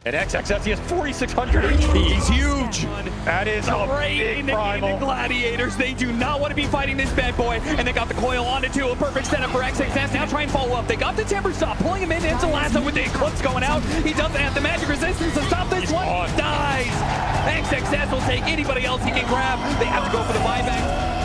And XXS, he has 4,600 HP. He's huge. That is a big Primal. The Gladiators, they do not want to be fighting this bad boy, and they got the coil on it too. A perfect setup for XXS. Now try and follow up. They got the Timber Stop, pulling him into Lasso with the Eclipse going out. He doesn't have the magic resistance to stop this one. Dies. XXS will take anybody else he can grab. They have to go for the buyback.